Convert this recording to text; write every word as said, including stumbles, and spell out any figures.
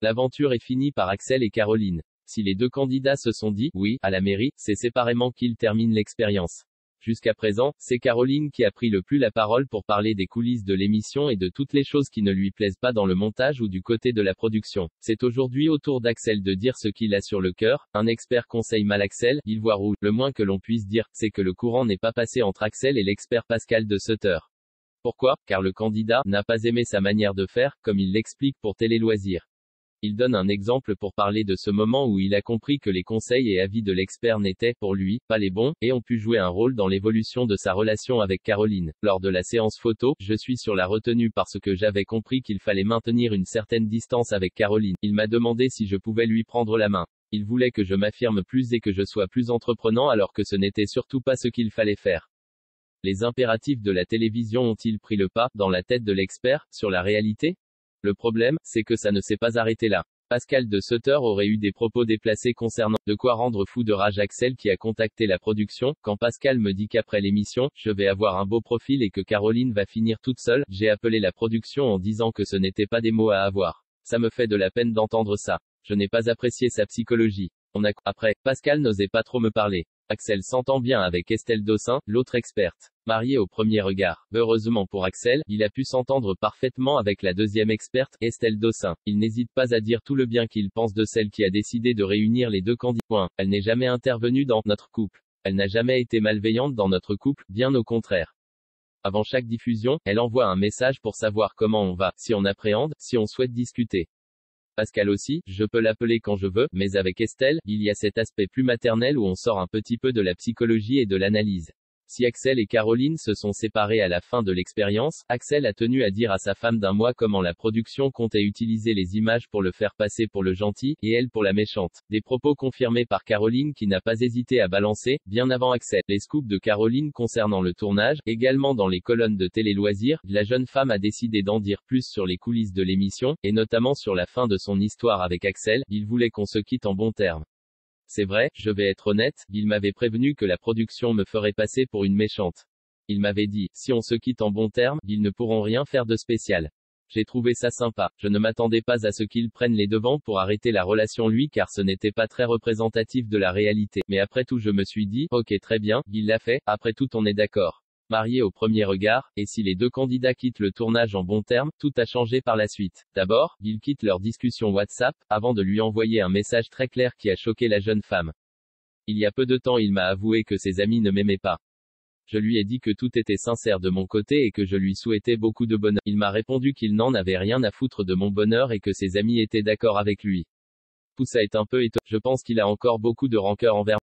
L'aventure est finie par Axel et Caroline. Si les deux candidats se sont dit « oui » à la mairie, c'est séparément qu'ils terminent l'expérience. Jusqu'à présent, c'est Caroline qui a pris le plus la parole pour parler des coulisses de l'émission et de toutes les choses qui ne lui plaisent pas dans le montage ou du côté de la production. C'est aujourd'hui au tour d'Axel de dire ce qu'il a sur le cœur. Un expert conseille mal Axel, il voit rouge. Le moins que l'on puisse dire, c'est que le courant n'est pas passé entre Axel et l'expert Pascal de Sutter. Pourquoi? Car le candidat n'a pas aimé sa manière de faire, comme il l'explique pour Télé Loisirs. Il donne un exemple pour parler de ce moment où il a compris que les conseils et avis de l'expert n'étaient, pour lui, pas les bons, et ont pu jouer un rôle dans l'évolution de sa relation avec Caroline. Lors de la séance photo, je suis sur la retenue parce que j'avais compris qu'il fallait maintenir une certaine distance avec Caroline. Il m'a demandé si je pouvais lui prendre la main. Il voulait que je m'affirme plus et que je sois plus entreprenant alors que ce n'était surtout pas ce qu'il fallait faire. Les impératifs de la télévision ont-ils pris le pas, dans la tête de l'expert, sur la réalité? Le problème, c'est que ça ne s'est pas arrêté là. Pascal de Sutter aurait eu des propos déplacés concernant, de quoi rendre fou de rage Axel qui a contacté la production. Quand Pascal me dit qu'après l'émission, je vais avoir un beau profil et que Caroline va finir toute seule, j'ai appelé la production en disant que ce n'était pas des mots à avoir. Ça me fait de la peine d'entendre ça. Je n'ai pas apprécié sa psychologie. On a... Après, Pascal n'osait pas trop me parler. Axel s'entend bien avec Estelle Dossin, l'autre experte. Mariée au premier regard. Heureusement pour Axel, il a pu s'entendre parfaitement avec la deuxième experte, Estelle Dossin. Il n'hésite pas à dire tout le bien qu'il pense de celle qui a décidé de réunir les deux candidats. Point. Elle n'est jamais intervenue dans notre couple. Elle n'a jamais été malveillante dans notre couple, bien au contraire. Avant chaque diffusion, elle envoie un message pour savoir comment on va, si on appréhende, si on souhaite discuter. Pascal aussi, je peux l'appeler quand je veux, mais avec Estelle, il y a cet aspect plus maternel où on sort un petit peu de la psychologie et de l'analyse. Si Axel et Caroline se sont séparés à la fin de l'expérience, Axel a tenu à dire à sa femme d'un mois comment la production comptait utiliser les images pour le faire passer pour le gentil, et elle pour la méchante. Des propos confirmés par Caroline qui n'a pas hésité à balancer, bien avant Axel. Les scoops de Caroline concernant le tournage, également dans les colonnes de Télé Loisirs, la jeune femme a décidé d'en dire plus sur les coulisses de l'émission, et notamment sur la fin de son histoire avec Axel. Il voulait qu'on se quitte en bons termes. C'est vrai, je vais être honnête, il m'avait prévenu que la production me ferait passer pour une méchante. Il m'avait dit, si on se quitte en bons termes, ils ne pourront rien faire de spécial. J'ai trouvé ça sympa. Je ne m'attendais pas à ce qu'il prenne les devants pour arrêter la relation lui car ce n'était pas très représentatif de la réalité. Mais après tout je me suis dit, ok très bien, il l'a fait, après tout on est d'accord. Marié au premier regard, et si les deux candidats quittent le tournage en bons termes, tout a changé par la suite. D'abord, ils quittent leur discussion WhatsApp, avant de lui envoyer un message très clair qui a choqué la jeune femme. Il y a peu de temps il m'a avoué que ses amis ne m'aimaient pas. Je lui ai dit que tout était sincère de mon côté et que je lui souhaitais beaucoup de bonheur. Il m'a répondu qu'il n'en avait rien à foutre de mon bonheur et que ses amis étaient d'accord avec lui. Tout ça est un peu étonnant. Je pense qu'il a encore beaucoup de rancœur envers